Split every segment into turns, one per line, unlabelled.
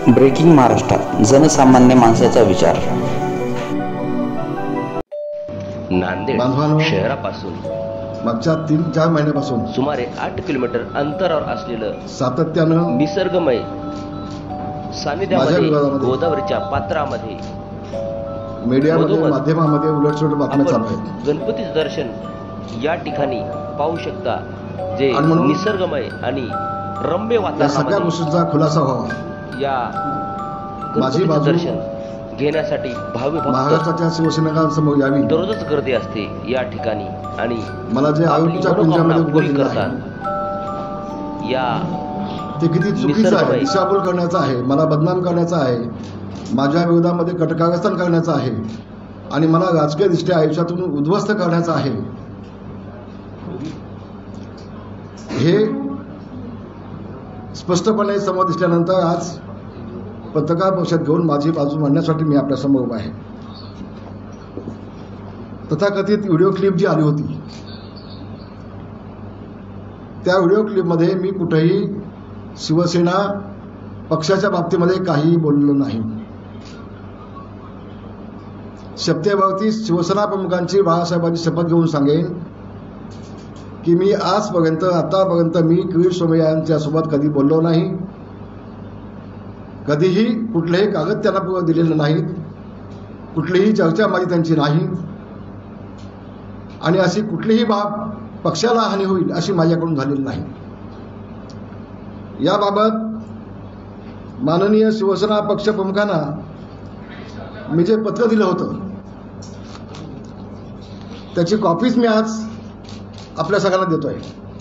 Breaking Maharashtra, जनसामान्य माणसाचा विचार.
नांदेड शहरापासून
मागच्या 3-4 महिन्यापासून
सुमारे 8 किलोमीटर अंतरावर असलेलं
सातत्यानं
निसर्गमय सानिध्यामध्ये गोदावरीच्या पात्रामध्ये
मीडियामध्ये माध्यमामध्ये उलटसुलट बातम्या चालू आहेत.
गणपतीचं दर्शन या ठिकाणी पाहू शकता, जे निसर्गमय आणि रम्य
वातावरण, सगळ्या गोष्टींचा खुलासा व्हावा
या
माझी बाजू
दर्शन घेण्यासाठी भाविक
महाराष्ट्राच्या शिवसैनिकांसमोर यावी.
दररोजच गर्दी असते या ठिकाणी आणि
मला जे आयोगाच्या कुंजामध्ये उभं
करतात या
ते किती चुकीचं आहे, दिशाभूल करण्याचं आहे, मला बदनाम करण्याचं आहे, माझ्या विरोधामध्ये कटकारस्थान करण्याचं आहे आणि मला राजकीय दृष्ट्या आयुष्यातून उद्ध्वस्त करण्याचं आहे. हे स्पष्टपणे समोर दिसल्यानंतर आज पत्रकार परिषद घेऊन माझी बाजू मांडण्यासाठी मी आपल्यासमोर उभा आहे. तथाकथित व्हिडिओ क्लिप जी आली होती, त्या व्हिडिओ क्लिपमध्ये मी कुठेही शिवसेना पक्षाच्या बाबतीमध्ये काहीही बोललो नाही. शपथेवरती शिवसेना प्रमुखांची बाळासाहेबांची शपथ घेऊन सांगेन की मी आतापर्यंत मी किरीट सोमय्या यांच्यासोबत कधी बोललो नाही, कधीही कुठलेही कागद त्यांना दिलेले नाहीत, कुठलीही चर्चा माझी त्यांची नाही आणि अशी कुठलीही बाब पक्षाला हानी होईल अशी माझ्याकडून झालेली नाही. याबाबत माननीय शिवसेना पक्ष प्रमुखांना मी जे पत्र दिलं होतं त्याची कॉपीच मी आज आपल्या सगळ्यांना देतोय,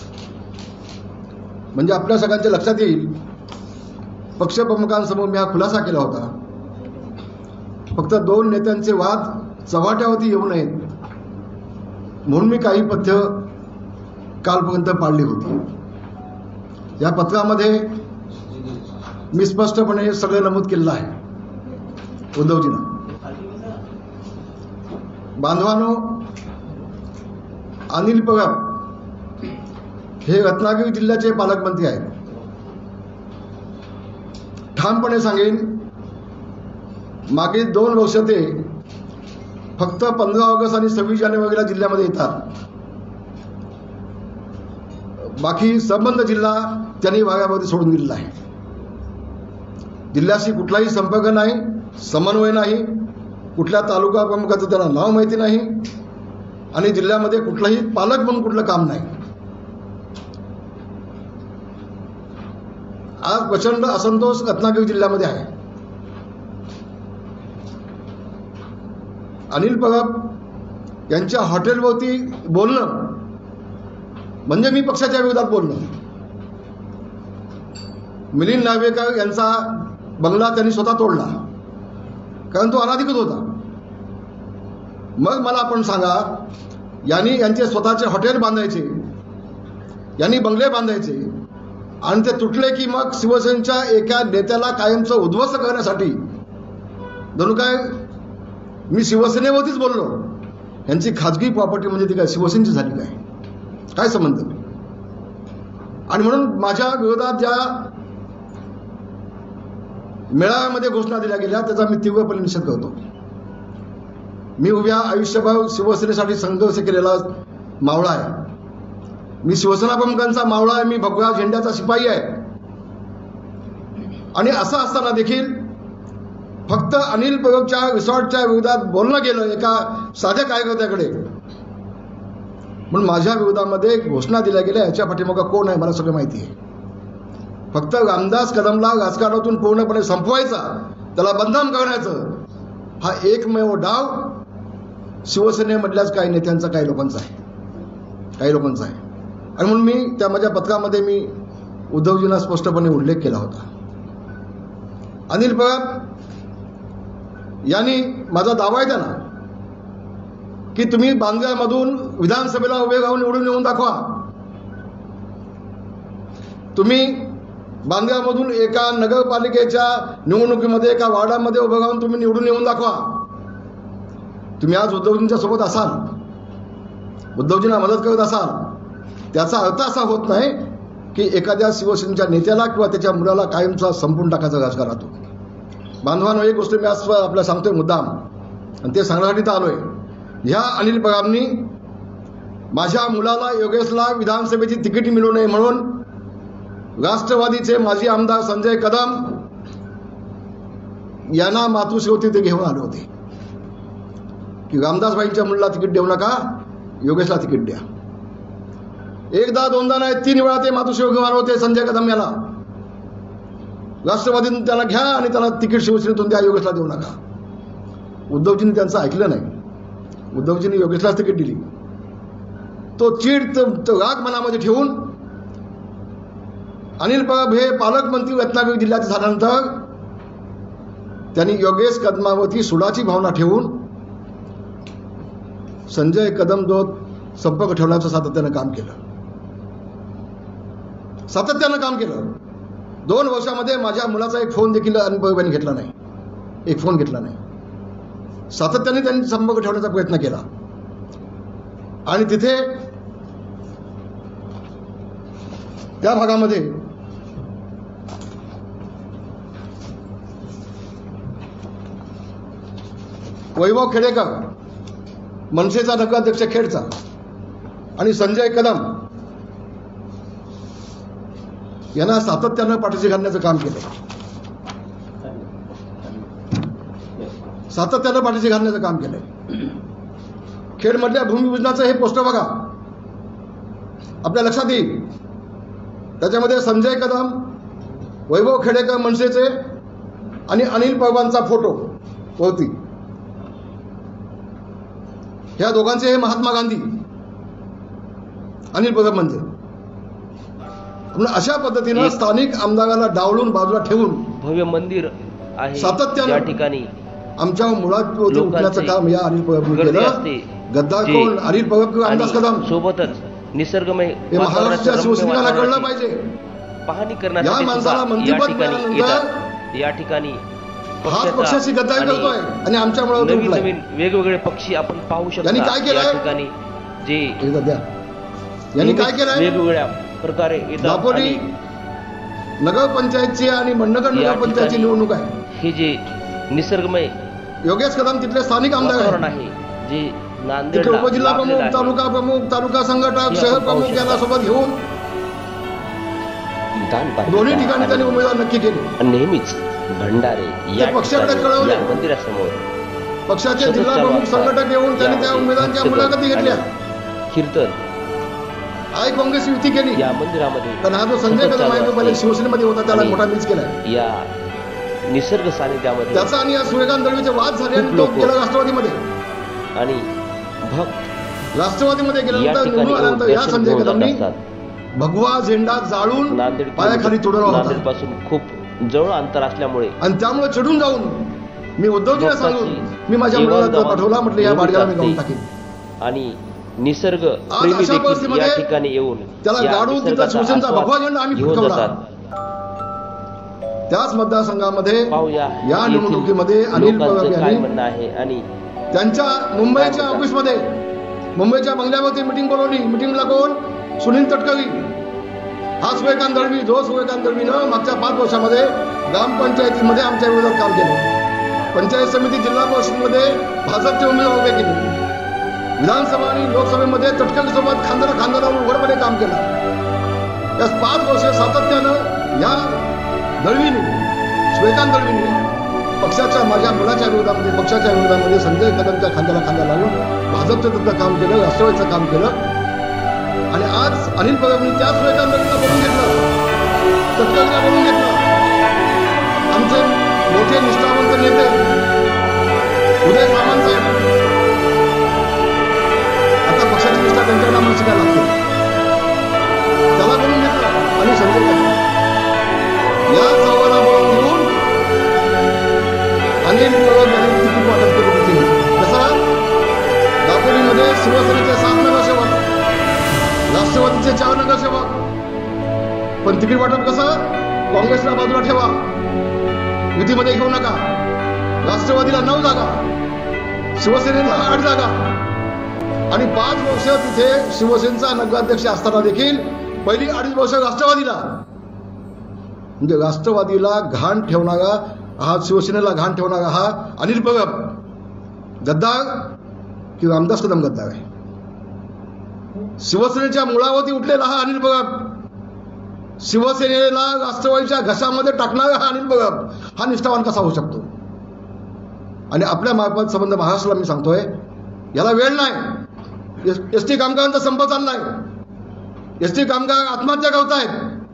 म्हणजे आपल्या सगळ्यांच्या लक्षात येईल. पक्षप्रमुखांसमोर मी हा खुलासा केला होता. फक्त 2 नेत्यांचे वाद चव्हाट्यावरती येऊ नयेत म्हणून मी काही पथ्य कालपर्यंत पाळली होती. या पत्रामध्ये मी स्पष्टपणे सगळं नमूद केलेलं आहे. उद्धवजींना बांधवानो, अनिल पवार हे रत्नागिरी जिल्ह्याचे पालकमंत्री आहेत. ठामपणे सांगेन, मागील 2 वर्ष ते फक्त 15 ऑगस्ट आणि 26 जानेवारीला जिल्ह्यामध्ये येतात. बाकी संबंध जिल्हा त्यांनी वाघामध्ये सोडून दिलेला आहे. जिल्ह्याशी कुठलाही संपर्क नाही, समन्वय नाही, कुठल्या तालुका प्रमुखाचं त्यांना नाव माहिती नाही आणि जिल्ह्यामध्ये कुठलाही पालक म्हणून कुठलं काम नाही. आज प्रचंड असंतोष रत्नागिरी जिल्ह्यामध्ये आहे. अनिल पवार यांच्या हॉटेलवरती बोलणं म्हणजे मी पक्षाच्या विरोधात बोलणं. मिलिंद नार्वेकर यांचा बंगला त्यांनी स्वतः तोडला कारण तो अनाधिकृत होता. मग मला आपण सांगा, यांचे स्वतःचे हॉटेल बांधायचे, यांनी बंगले बांधायचे आणि ते तुटले की मग शिवसेनेच्या एका नेत्याला कायमचं उद्ध्वस्त करण्यासाठी जणू काय मी शिवसेनेवरतीच बोललो. यांची खाजगी प्रॉपर्टी म्हणजे ती काय शिवसेनेची झाली काय? काय संबंध? आणि म्हणून माझ्या विरोधात ज्या मेळाव्यामध्ये घोषणा दिल्या गेल्या त्याचा मी तीव्रपणे निषेध करतो. मी उभ्या आयुष्यभर शिवसेनेसाठी संघर्ष केलेला मावळा आहे. मी शिवसेना प्रमुखांचा मावळा आहे. मी भगवा झेंड्याचा शिपाई आहे. आणि असं असताना देखील फक्त अनिल पवारच्या रिसॉर्टच्या विरोधात बोलणं गेलं एका साध्या कार्यकर्त्याकडे म्हणून माझ्या विरोधामध्ये घोषणा दिल्या गेल्या. याच्या पाठीमागं कोण आहे मला सगळं माहिती आहे. फक्त रामदास कदमला राजकारणातून पूर्णपणे संपवायचा, त्याला बदनाम करण्याचं हा एकमेव डाव शिवसेनेमधल्याच काही नेत्यांचा, काही लोकांचा आहे. आणि म्हणून मी त्या माझ्या पत्रामध्ये मी उद्धवजींना स्पष्टपणे उल्लेख केला होता. अनिल पवार यांनी माझा दावा आहे त्यांना की तुम्ही बांद्र्यामधून विधानसभेला उभे राहून निवडून येऊन दाखवा. तुम्ही बांद्र्यामधून एका नगरपालिकेच्या निवडणुकीमध्ये एका वार्डामध्ये उभं राहून तुम्ही निवडून येऊन दाखवा. तुम्ही आज उद्धवजींच्या सोबत असाल, उद्धवजींना मदत करत असाल, त्याचा अर्थ असा होत नाही की एखाद्या शिवसेनेच्या नेत्याला किंवा त्याच्या मुलाला कायमचा संपून टाकायचा राजकारणातून. बांधवांनो, एक गोष्ट मी आज आपल्याला सांगतोय मुद्दाम, आणि ते सांगण्यासाठी तर आलोय. ह्या अनिल पगारांनी माझ्या मुलाला योगेशला विधानसभेची तिकीट मिळू नये म्हणून राष्ट्रवादीचे माजी आमदार संजय कदम यांना मातृश्री ते घेऊन आले होते की रामदासबाईंच्या मुलाला तिकीट देऊ नका, योगेशला तिकीट द्या. एकदा दोनदा नाही 3 वेळा ते मातृश्री घेऊन आले होते संजय कदम याला. राष्ट्रवादीतून त्याला घ्या आणि त्याला तिकीट शिवसेनेतून द्या, योगेशला देऊ नका. उद्धवजींनी त्यांचं ऐकलं नाही. उद्धवजींनी योगेशलाच तिकीट दिली. तो चीड राग मनामध्ये ठेवून अनिल परब हे पालकमंत्री रत्नागिरी जिल्ह्यात झाल्यानंतर त्यांनी योगेश कदमावरती सुडाची भावना ठेवून संजय कदम जो संपर्क ठेवण्याचं सातत्यानं काम केलं. 2 वर्षामध्ये माझ्या मुलाचा एक फोन देखील अनिल परब यांनी घेतला नाही. एक फोन घेतला नाही. सातत्याने त्यांनी संपर्क ठेवण्याचा प्रयत्न केला. आणि तिथे त्या भागामध्ये वैभव खेडेकर मनसेचा नगराध्यक्ष खेडचा आणि संजय कदम यांना सातत्यानं पाठीशी घालण्याचं काम केलं. खेडमधल्या भूमिपूजनाचं हे पोस्टर बघा, आपल्या लक्षात येईल. त्याच्यामध्ये संजय कदम, वैभव खेडेकर मनसेचे आणि अनिल परबांचा फोटो होती. ह्या दोघांचे हे महात्मा गांधी, अनिल परब म्हणजे. अशा पद्धतीनं स्थानिक आमदाराला डावलून बाजूला ठेवून
भव्य मंदिर आहे
सातत्यानं
या ठिकाणी
आमच्या मुळात उठण्याचं काम या अनिल परबने केलं. गद्दार कोण? अनिल परब किंवा रामदास कदम?
सोबतच निसर्गमय
हे महाराष्ट्राच्या शिवसैनिकांना कळलं पाहिजे.
पाहणी
या
करण्यासाठी
माणसाला मंत्रिपद मिळाल्यानंतर
या ठिकाणी
हाच पक्षाची गद्दारी करतोय आणि आमच्या मुळात
नवीन नवीन वेगवेगळे पक्षी आपण पाहू शकतो.
यांनी काय केलंय?
या ठिकाणी जे
यांनी काय केलंय?
वेगवेगळ्या प्रकारे
दापोली नगरपंचायतची आणि मंडणगड नगरपंचायतची निवडणूक आहे.
हे जे निसर्गमय
योगेश कदम तिथले स्थानिक आमदार आहे.
जे नांदेड
उपजिल्हा प्रमुख, तालुका संघटक, शहर प्रमुख यांना सोबत घेऊन दोन्ही ठिकाणी त्यांनी उमेदवार नक्की केले.
नेहमीच भंडारे या
पक्षाकडे कळवले.
मंदिरासमोर
पक्षाचे जिल्हा प्रमुख संघटक येऊन त्यांनी त्या उमेदवारांच्या मुलाखती घेतल्या.
कीर्तन
आय काँग्रेस युती केली
या मंदिरामध्ये.
पण हा जो संजय कदम आहे तो पहिले शिवसेनेमध्ये होता, त्याला मोठा मिस केलाय
या निसर्ग सानिध्यामध्ये.
त्याचा आणि या सूर्यकांत दळवीचे वाद झाले आणि तो गेला राष्ट्रवादीमध्ये.
आणि भक्त
राष्ट्रवादीमध्ये गेल्यानंतर निवडून आल्यानंतर या संजय कदमनी भगवा झेंडा जाळून पायाखाली तोडला होता.
नांदेडपासून खूप जवळ अंतर असल्यामुळे
आणि त्यामुळे चढून जाऊन मी उद्धवजीला सांगून मी माझ्या मुलाला पाठवला. म्हटलं या बाडग्याला मी गाऊन टाकेन.
आणि निसर्ग प्रेमी देखील या ठिकाणी येऊन
त्याला गाडून तिथं शिवसेनेचा भगवा झेंडा आम्ही फडकवला. त्याच मतदारसंघामध्ये या निवडणुकीमध्ये अनिल परब यांनी
आहे आणि
त्यांच्या मुंबईच्या ऑफिसमध्ये, मुंबईच्या बंगल्यावरती मिटिंग बोलवली. मिटिंगला कोण? सुनील तटकरी, हा सूर्यकांत दळवी, जो सूर्यकांत दळवीनं मागच्या 5 वर्षामध्ये ग्रामपंचायतीमध्ये आमच्या विरोधात काम केलं. पंचायत समिती, जिल्हा परिषदमध्ये भाजपचे उमेदवार उभे केले. विधानसभा आणि लोकसभेमध्ये तटकरी सोबत खांद्याला उघडपणे काम केलं. या 5 वर्ष सातत्यानं या दळवीने, सूर्यकांत दळवीने पक्षाच्या, माझ्या मुलाच्या विरोधामध्ये, पक्षाच्या विरोधामध्ये संजय कदमच्या खांद्याला खांदा लावून भाजपचं तिथलं काम केलं, राष्ट्रवादीचं काम केलं. आणि आज अनिल परबनी त्या सूर्यकांत दळवीला बोलून घेतलं, तटकरीला बोलून घेतलं. आमचे मोठे निष्ठावंत नेते उदय सामंत साहेब, आता पक्षाची निष्ठा त्यांच्या नामावर शिकायला लागते, त्याला बोलून घेतलं. आणि संजय कदम या चौघांना बोलून घेऊन अनिल परब यांनी तिकीट वाटप केलं होते. कसं? दापोलीमध्ये शिवसेनेचे 7 नगरसेवक, राष्ट्रवादीचे 4 नगरसेवक. पण तिकीट वाटप कसं? काँग्रेसला बाजूला ठेवा, युतीमध्ये घेऊ नका. राष्ट्रवादीला 9 जागा, शिवसेनेला 8 जागा. आणि 5 वर्ष तिथे शिवसेनेचा नगराध्यक्ष असताना देखील पहिली 2.5 वर्ष राष्ट्रवादीला, म्हणजे राष्ट्रवादीला घाण ठेवणारा हा शिवसेनेला घाण ठेवणारा हा अनिल परब गद्दार किंवा रामदास कदम गद्दार आहे. शिवसेनेच्या मुळावरती उठलेला हा अनिल परब, शिवसेनेला राष्ट्रवादीच्या घशामध्ये टाकणारा हा अनिल परब हा निष्ठावान कसा होऊ शकतो? आणि आपल्या मार्फत संबंध महाराष्ट्राला मी सांगतोय, याला वेळ नाही. एसटी कामगारांचा संप चाललाय, एसटी कामगार आत्महत्या करतायत,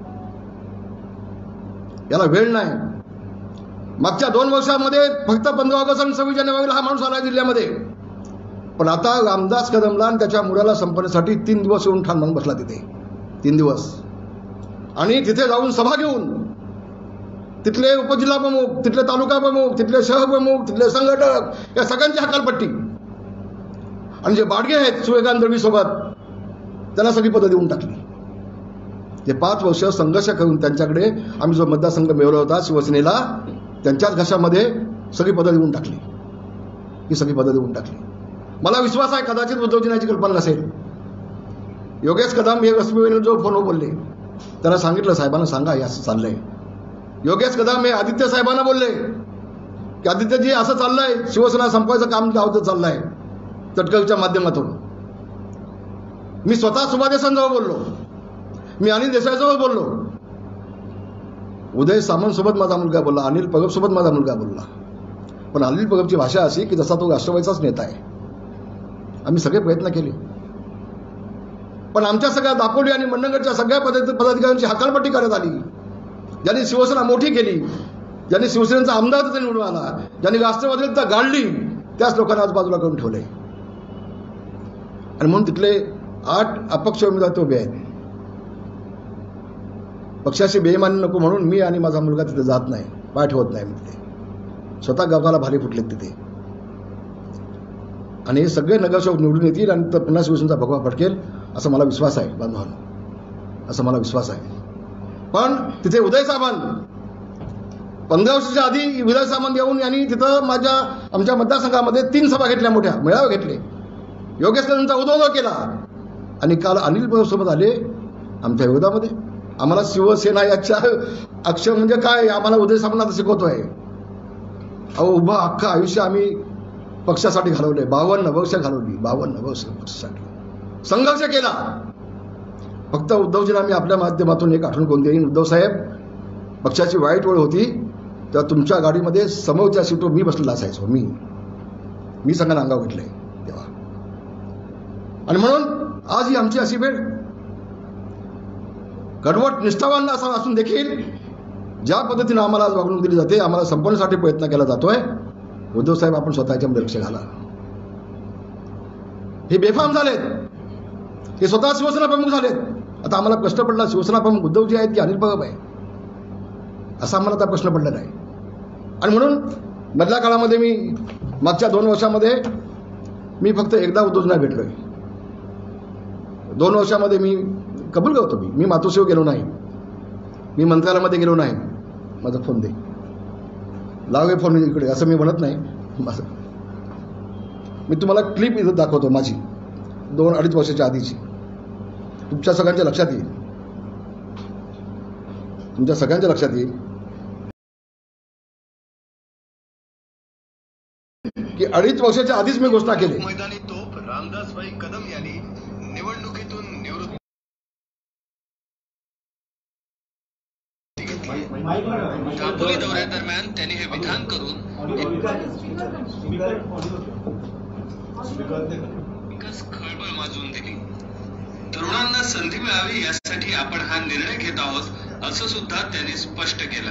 याला वेळ नाही. मागच्या 2 वर्षामध्ये फक्त 15 ऑगस्ट आणि 26 जानेवारीला हा माणूस आला जिल्ह्यामध्ये, पण आता रामदास कदमला आणि त्याच्या मुलाला संपण्यासाठी 3 दिवस येऊन ठाण म्हणून बसला तिथे. 3 दिवस आणि तिथे जाऊन सभा घेऊन तिथले उपजिल्हा प्रमुख, तिथले तालुका प्रमुख, तिथले शहर प्रमुख, तिथले संघटक या सगळ्यांची हकालपट्टी. आणि जे बाडगे आहेत सूर्यकांत दळवी सोबत, त्यांना सगळी पदं देऊन टाकली. ते 5 वर्ष संघर्ष करून त्यांच्याकडे आम्ही जो मतदारसंघ मिळवला होता शिवसेनेला, त्यांच्याच घशामध्ये सगळी पदं देऊन टाकली. ही सगळी पदं देऊन टाकली. मला विश्वास आहे कदाचित उद्धवजींची कल्पना नसेल. योगेश कदम हे रश्मीवेणू जो फोनवर बोलले, त्यांना सांगितलं साहेबांना सांगा हे असं चाललंय. योगेश कदम हे आदित्य साहेबांना बोलले की आदित्यजी असं चाललंय, शिवसेना संपवायचं काम गावाचं चाललंय तटकरच्या माध्यमातून. मी स्वतः सुभादेसांजवळ बोललो, मी अनिल देसाईजवळ बोललो, उदय सामंत सोबत माझा मुलगा बोलला, अनिल परब सोबत माझा मुलगा बोलला. पण अनिल परबची भाषा अशी की जसा तो राष्ट्रवादीचाच नेता आहे. आम्ही सगळे प्रयत्न केले, पण आमच्या सगळ्या दापोली आणि मंडणगडच्या सगळ्या पदाधिकाऱ्यांची हकालपट्टी करण्यात आली. ज्यांनी शिवसेना मोठी केली, ज्यांनी शिवसेनेचा आमदार तिथे निवडून आला, ज्यांनी राष्ट्रवादीता गाळली, त्याच लोकांना आज बाजूला करून ठेवले. आणि म्हणून तिथले 8 अपक्ष उमेदवार ते उभे आहेत. पक्षाची बेईमानी नको म्हणून मी आणि माझा मुलगा तिथे जात नाही, पाय ठेवत नाही. मी तिथे स्वतः गावाला भाले फुटलेत तिथे. आणि हे सगळे नगरसेवक निवडून येतील आणि तर पुन्हा शिवसेनेचा भगवा फटकेल असं मला विश्वास आहे बांधवांनो, असं मला विश्वास आहे. पण तिथे उदय सामंत 15 वर्षाच्या आधी उदय सामंत येऊन यांनी तिथं आमच्या मतदारसंघामध्ये 3 सभा घेतल्या, मोठ्या मेळावे घेतले, योगेश कदमचा उदोदो केला. आणि काल अनिल परब सोबत आले आमच्या विरोधामध्ये. आम्हाला शिवसेना याच्या अक्षर म्हणजे काय आम्हाला उदय सामंत आता शिकवतोय. अहो उभं अख्खं आयुष्य आम्ही पक्षासाठी घालवले, 52 वर्ष घालवली, 52 वर्ष पक्षासाठी संघर्ष केला. फक्त उद्धवजींना मी आपल्या माध्यमातून एक आठवण करून देईन. उद्धव साहेब, पक्षाची वाईट वेळ होती तेव्हा तुमच्या गाडीमध्ये समोरच्या सीटवर मी बसलेला असायचो. मी सगळ्यांना अंगावर घेतलंय तेव्हा. आणि म्हणून आज ही आमची अशी वेळ, कडवट निष्ठावान असा असून देखील ज्या पद्धतीने आम्हाला आज वागणूक दिली जाते, आम्हाला संपवण्यासाठी प्रयत्न केला जातोय. उद्धव साहेब, आपण स्वतःच्यामध्ये लक्ष घाला. हे बेफाम झालेत, हे स्वतः शिवसेना प्रमुख झालेत. आता आम्हाला प्रश्न पडला शिवसेना प्रमुख उद्धवजी आहेत की अनिल परब आहे, असा आम्हाला आता प्रश्न पडला नाही. आणि म्हणून मधल्या काळामध्ये मी मागच्या 2 वर्षामध्ये मी फक्त एकदा उद्धवजींना भेटलोय. 2 वर्षामध्ये मी कबूल करतो, मी मातोश्रीवर गेलो नाही, मी मंत्रालयामध्ये गेलो नाही. माझा फोन दे, लावे फोन इकडे, असं मी म्हणत नाही. मी तुम्हाला क्लिप इथं दाखवतो माझी 2-2.5 वर्षाच्या आधीची, तुमच्या सगळ्यांच्या लक्षात येईल, तुमच्या सगळ्यांच्या लक्षात येईल की 2.5 वर्षाच्या आधीच मी घोषणा केली.
मैदानी तोप रामदासभाई कदम यांनी निवडणुकीतून निवृत्ती दापोली दौऱ्यादरम्यान त्यांनी हे विधान करून खळबळ माजवून दिली. तरुणांना संधी मिळावी यासाठी आपण हा निर्णय घेत आहोत, असं सुद्धा त्यांनी स्पष्ट केलं.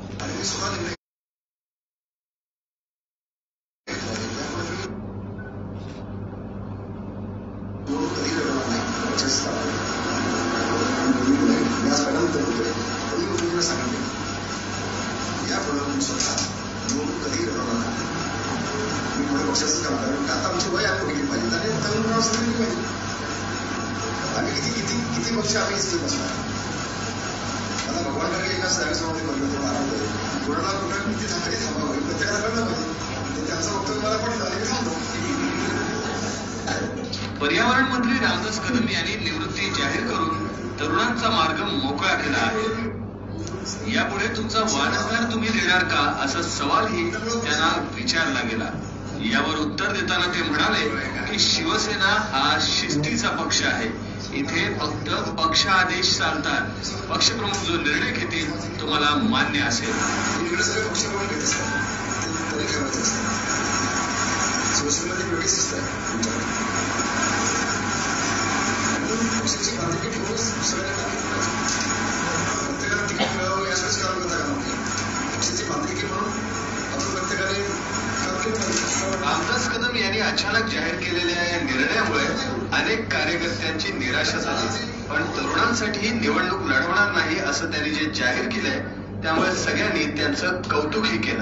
किती पक्ष आम्ही इथे बसणार. आता भगवानकडे एका जागेसमोर म्हणलं ते मारवलं, कोणाला कुठं किती झाली थांबावं प्रत्येकाला कळलं पाहिजे. त्यांचं वक्तव्य मला पण झालं, मी थांबलो. पर्यावरण मंत्री रामदास कदम यांनी निवृत्ती जाहीर करून तरुणांचा मार्ग मोकळा केला आहे.
यापुढे तुमचा वारसदार तुम्ही देणार का असा सवालही त्यांना विचारला गेला. यावर उत्तर देताना ते म्हणाले की शिवसेना हा शिस्तीचा पक्ष आहे. इथे फक्त पक्ष आदेश चालतात. पक्षप्रमुख जो निर्णय घेतील तो मला मान्य असेल.
इकडे सगळे पक्षप्रमुख घेत असतात, तरी ठरवायचं असतं. शिवसेनेमध्ये वेगळी शिस्त आहे म्हणून पक्षाची बांधिलकी ठेवून सगळ्यांना प्रत्येकाला तिकीट मिळावं यासाठीच काम करता का नव्हते. पक्षाची बांधिलकी म्हणून आपण प्रत्येकाने
रामदास कदम यांनी अचानक जाहीर केलेल्या या निर्णयामुळे अनेक कार्यकर्त्यांची निराशा झाली. पण तरुणांसाठी निवडणूक लढवणार नाही असं त्यांनी जे जाहीर केलंय त्यामुळे सगळ्यांनी त्यांचं कौतुकही केलं.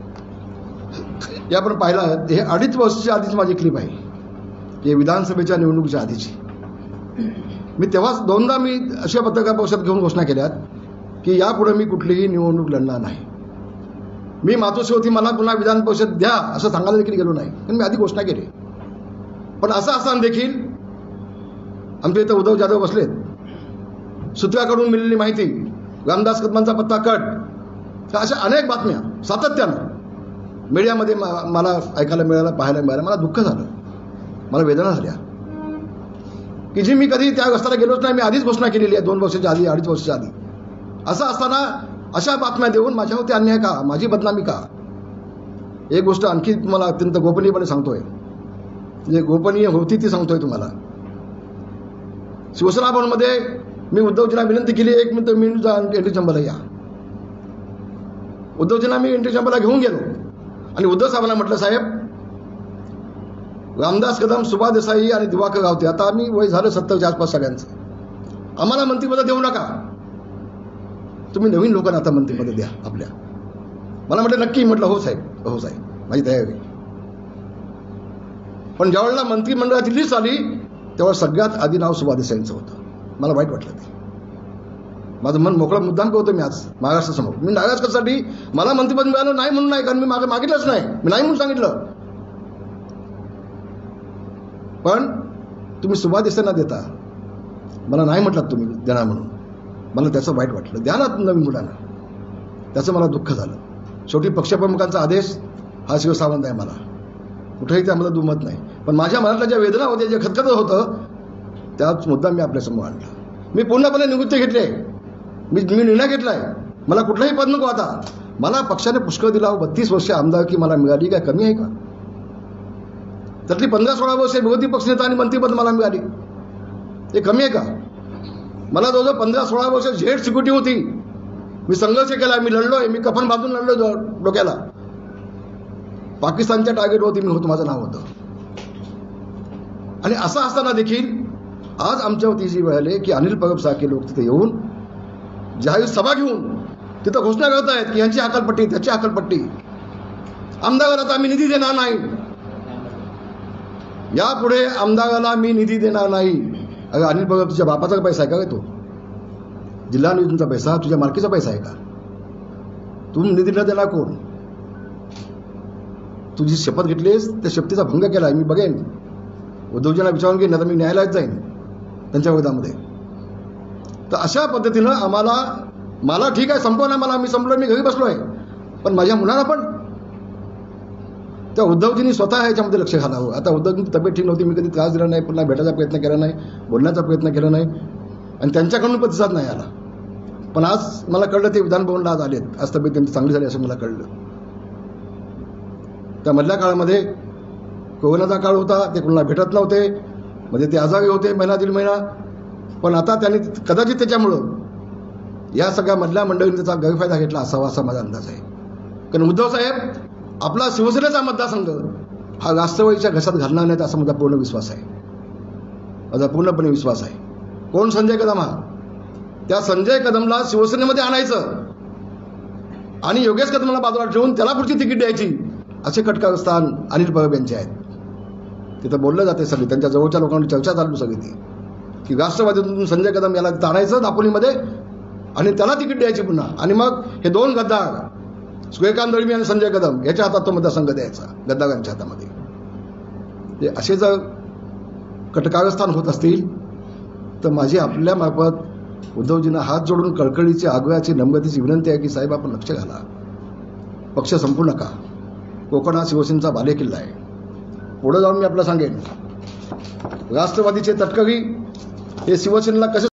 हे आपण पाहिलं, हे 2.5 वर्षाच्या आधीच माझी क्लिप आहे, हे विधानसभेच्या निवडणुकीच्या आधीची. मी तेव्हाच 2दा मी अशा पत्रकार परिषद घेऊन घोषणा केल्यात की यापुढे मी कुठलीही निवडणूक लढणार नाही. मी मातोश्री होती, मला पुन्हा विधान परिषद द्या असं सांगायला देखील गेलो नाही, पण मी आधी घोषणा केली. पण असं असताना देखील आमच्या इथं उद्धव जाधव बसलेत, सूत्राकडून मिळालेली माहिती, रामदास कदमांचा पत्ता कट, अशा अनेक बातम्या सातत्यानं मीडियामध्ये मला ऐकायला मिळालं, पाहायला मिळालं. मला दुःख झालं, मला वेदना झाल्या की जी मी कधी त्या रस्त्याला गेलोच नाही. मी आधीच घोषणा केलेली आहे 2 वर्षाच्या आधी, 2.5 वर्षाच्या आधी. असं असताना अशा बातम्या देऊन माझ्यावरती अन्याय का, माझी बदनामी का? एक गोष्ट आणखी तुम्हाला अत्यंत गोपनीयपणे सांगतोय, जे गोपनीय होती ती सांगतोय तुम्हाला. शिवसेना भवनमध्ये मी उद्धवजींना विनंती केली, 1 मिनिट मी एंट्री चंबरला या. उद्धवजींना मी एंट्री चंबरला घेऊन गेलो आणि उद्धव साहेबांना म्हटलं, साहेब रामदास कदम, सुभाष देसाई आणि दिवाकर रावते, आता आम्ही वय झालं 70च्या आसपास सगळ्यांचं, आम्हाला मंत्रिपद देऊ नका, तुम्ही नवीन लोकांना आता मंत्रिपद द्या आपल्या. मला म्हटलं नक्की, म्हटलं हो साहेब, हो साहेब, माझी तयारी. पण ज्यावेळेला मंत्रिमंडळाची लिस्ट आली तेव्हा सगळ्यात आधी नाव सुभाष देसाईंचं होतं. मला वाईट वाटलं ते. माझं मन मोकळं मुद्दाम होतं मी आज महाराष्ट्रासमोर. मी नाराज कशासाठी, मला मंत्रिपद मिळालं नाही म्हणून नाही, कारण मी मागितलंच नाही, मी नाही म्हणून सांगितलं. पण तुम्ही सुभाष देसाईंना देता, मला नाही म्हटलात तुम्ही देणार म्हणून, मला त्याचं वाईट वाटलं. द्या ना नवीन मुलांना, त्याचं मला दुःख झालं. शेवटी पक्षप्रमुखांचा आदेश हा शिवसावंत आहे, मला कुठेही त्यामध्ये दुमत नाही. पण माझ्या मनातल्या ज्या वेदना होत्या, जे खतखत होतं, त्याच मुद्दा मी आपल्यासमोर आणला. मी पूर्णपणे निवृत्ती घेतली आहे, मी निर्णय घेतलाय, मला कुठलंही पद नको आता. मला पक्षाने पुष्कळ दिला, 32 वर्ष आमदारकी मला मिळाली, काय कमी आहे का? त्यातली 15-16 वर्ष विरोधी पक्षनेता आणि मंत्रिपद मला मिळाली, हे कमी आहे का? मला जवळजवळ 15-16 वर्ष झेड सिक्युरिटी होती, मी संघर्ष केला, मी लढलोय, मी कफन बांधून लढलोय डोक्याला. पाकिस्तानच्या टार्गेटवरती मी होतो, माझं नाव होतं. आणि असं असताना देखील आज आमच्यावरती जी वेळ आली की अनिल परब सारखे लोक तिथे येऊन जाहीर सभा घेऊन तिथं घोषणा करत आहेत की यांची हकालपट्टी, त्याची हकालपट्टी, आमदाराला आता आम्ही निधी देणार नाही, यापुढे आमदाराला मी निधी देणार नाही. अगं अनिल परब, तुझ्या बापाचा पैसा आहे का तो? जिल्हा निधीचा पैसा तुझ्या मालकीचा पैसा आहे का? तू निधी न देणार कोण? तुझी शपथ घेतलीस, त्या शपथेचा भंग केला, मी बघेन, उद्धवजींना विचारून घेईन, आता मी न्यायालयात जाईन त्यांच्या विरोधामध्ये. तर अशा पद्धतीनं आम्हाला, मला ठीक आहे संपवणार, मला मी संपलो, मी घरी बसलो आहे, पण माझ्या मुलांना पण त्या उद्धवजींनी स्वतः याच्यामध्ये लक्ष घालावं. आता उद्धवजींची तब्येत ठीक नव्हती, मी कधी त्रास दिला नाही, पुन्हा भेटायचा प्रयत्न केला नाही, बोलण्याचा प्रयत्न केला नाही, आणि त्यांच्याकडून प्रतिसाद नाही आला. पण आज मला कळलं ते विधानभवनला आज आलेत, आज तब्येत त्यांची चांगली झाली असं मला कळलं. त्या मधल्या काळामध्ये कोरोनाचा काळ होता, ते कोणाला भेटत नव्हते, म्हणजे ते आजारी होते महिना दीड महिना. पण आता त्यांनी कदाचित त्याच्यामुळं या सगळ्या मधल्या मंडळींनी त्याचा गैरफायदा घेतला असावा असा माझा अंदाज आहे. कारण उद्धव साहेब आपला शिवसेनेचा मतदारसंघ हा राष्ट्रवादीच्या घशात घालणार नाहीत असा माझा पूर्ण विश्वास आहे, माझा पूर्णपणे विश्वास आहे. कोण? संजय कदम. हा त्या संजय कदमला शिवसेनेमध्ये आणायचं आणि योगेश कदमला बाजूला ठेवून त्याला पुढची तिकीट द्यायची, असे कटकारस्थान अनिल परब यांचे आहेत. तिथं बोललं जाते सगळी, त्यांच्या जवळच्या लोकांची चर्चा चालू सगळी ती की राष्ट्रवादीतून संजय कदम याला आणायचं दापोलीमध्ये आणि त्याला तिकीट द्यायची पुन्हा, आणि मग हे 2 गद्दार सूर्यकांत दळवी आणि संजय कदम याच्या हातात तो मतदारसंघ द्यायचा, गद्दारांच्या हातामध्ये. ते असे जर कटकारस्थान होत असतील तर माझी आपल्या मार्फत उद्धवजींना हात जोडून कळकळीची आग्रहाची नम्रतेची विनंती आहे की साहेब आपण लक्ष घाला, पक्ष संपू नका. कोकण हा शिवसेनेचा बालेकिल्ला आहे. पुढे जाऊन मी आपल्याला सांगेन, राष्ट्रवादीचे तटकरी हे शिवसेनेला कसे